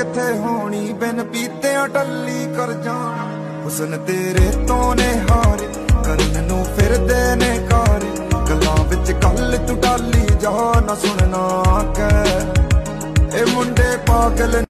किथे होनी बिन पीतिया टल्ली कर जाना। हुसन तेरे तो ने हारे करन नू फिरदे ने कारे, गल्लां विच गल तू डाली जा ना सुनना कै ए मुंडे पागल।